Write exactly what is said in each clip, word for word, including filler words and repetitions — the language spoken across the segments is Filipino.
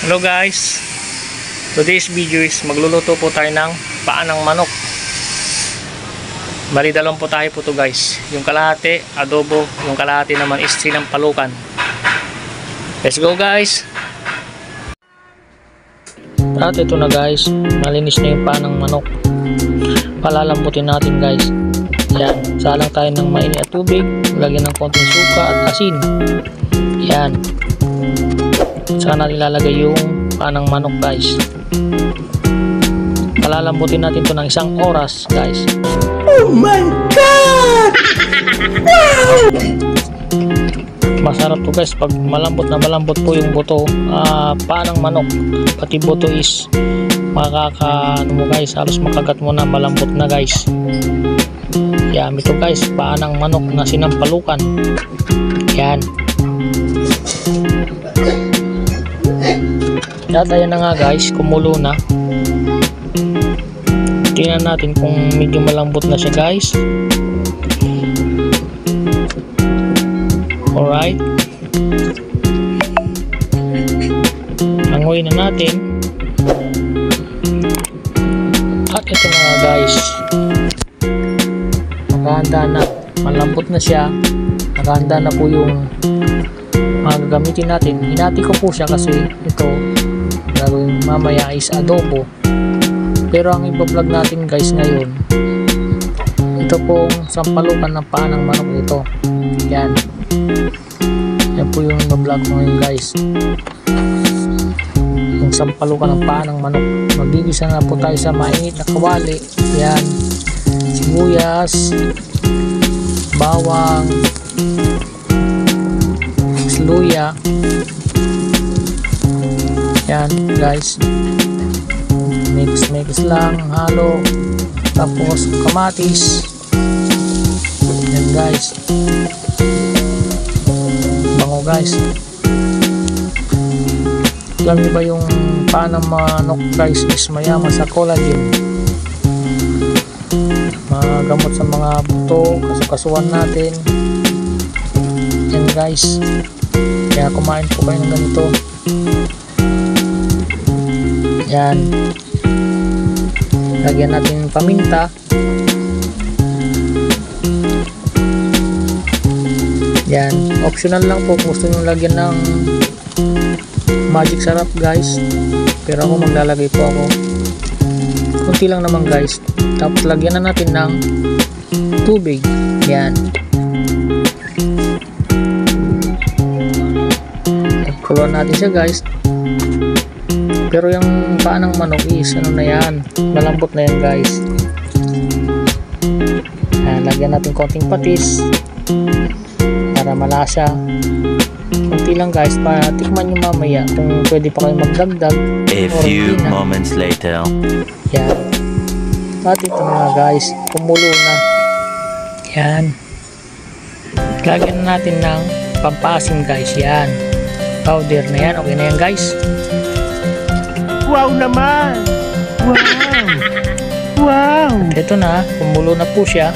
Hello guys, today's video is magluluto po tayo ng paa ng manok. Bali dalawang po tayo po to guys. Yung kalahati adobo, yung kalahati naman is sinampalukan. Let's go guys. At ito na guys, malinis na yung paa ng manok. Palalambutin natin guys. Yan, salang tayo ng mainit at tubig, lagyan ng konting suka at asin. Yan. Saka natin ilalagay yung paa ng manok guys. Palalambutin natin to ng isang oras guys. Oh my god! Wow! Masarap to guys pag malambot na malambot po yung buto, uh, paa ng manok. Pati buto is makaka ano mo guys, halos makagat mo na, malambot na guys. Yan, ito guys, paa ng manok na sinampalukan. Yan. At ayan na nga guys, kumulo na. Tingnan natin kung medyo malambot na siya guys. Alright. Hanguin na natin. At ito na nga guys, nakahanda na, malambot na siya. Nakahanda na po yung mga gagamitin natin. Hinati ko po siya kasi ito gagawin mamaya is adobo, pero ang iba-vlog natin guys ngayon, ito pong sampalukan ng paa ng manok ito. Yan, yan po yung iba-vlog ko ngayon guys, yung sampalukan ng paa ng manok. Magigisa na po tayo sa mainit na kawali. Yan, sibuyas, bawang, luya. Yan guys, mix mix lang, halo, tapos kamatis. Yan guys, bango guys. Alam niyo ba yung paa ng manok guys is mayaman sa collagen, magamot sa mga buto, kasukasuan natin. Yan guys, kaya kumain po kayo ng ganito. Yan, lagyan natin paminta. Yan, optional lang po kung gusto nyo lagyan ng magic sarap guys, pero ako maglalagay po ako kunti lang naman guys. Tapos lagyan na natin ng tubig. Yan, kuluan natin siya guys. Pero yung paa ng manok is ano na yan, malambot na yan guys. Ayan, lagyan natin konting patis para malasa. Konti lang guys, para tikman nyo mamaya kung pwede pa kayo magdagdag. A few moments later. Yan. At ito na guys, kumulo na. Yan. Lagyan natin ng pampasim guys. Yan, powder na yan. Okay na yan guys. Wow naman! Wow! Wow! Ito na, kumulo na po siya.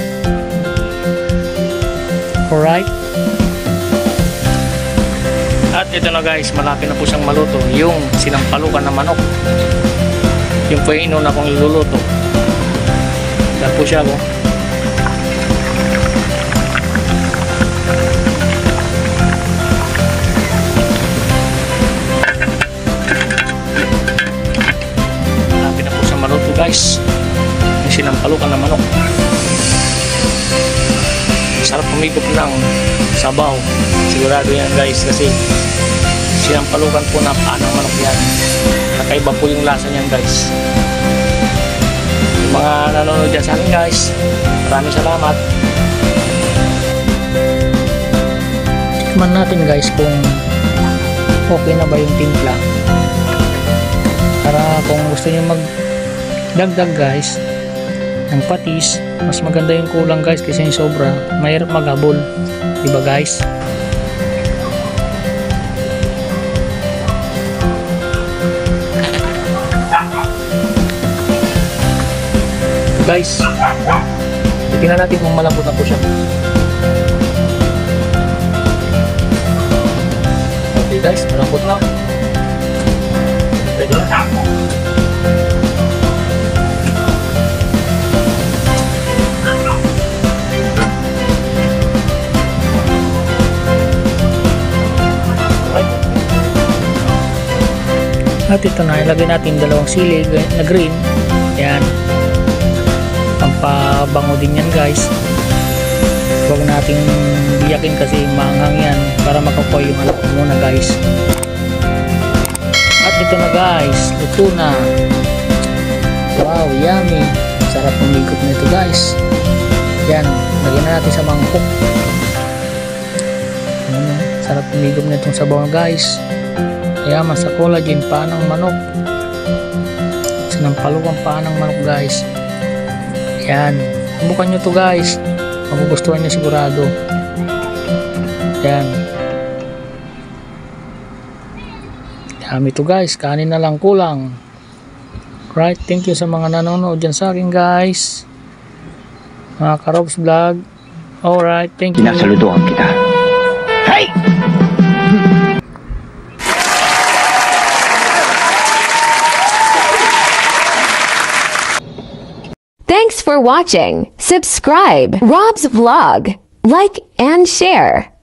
Alright. At ito na guys, malapit na po siyang maluto. Yung sinampalukan na manok, yung po yung inuna kong iluluto. Yan po siya po. Guys, yung sinampalukan na manok, sarap pumigop ng sabaw, sigurado yan guys, kasi sinampalukan po na paa ng manok yan. Nakaiba po yung lasa niyan guys. Yung mga nanonood dyan sa akin guys, maraming salamat. Tikman natin guys kung okay na ba yung timpla, para kung gusto nyo mag dagdag guys ng patis, mas maganda yung kulang guys kasi yung sobra mahirap maghabol, diba guys? Guys, tingnan natin kung malambot na po siya. Okay guys, malambot na. At ito na, ilagay natin dalawang sili na green. Yan. Pampabango din yan guys. Huwag nating biyakin kasi maanghang yan para makapoy yung alak muna guys. At ito na guys, luto na. Wow, yummy. Sarap umikot na ito guys. Yan, lagyan na natin sa mangkok. Yan, sarap umikot na itong sabaw guys. Yaman sa collagen, paa ng manok. Sinampalukan paa ng manok guys. Yan, subukan nyo to guys. Magugustuhan nyo sigurado. Yan. Yummy to guys, kanin na lang kulang. Right, thank you sa mga nanonood dyan sa akin guys. Mga Karobs Vlog. Alright, thank you. Sinasaludoan kita. Hey! Thanks for watching. Subscribe Rob's Vlog. Like and share.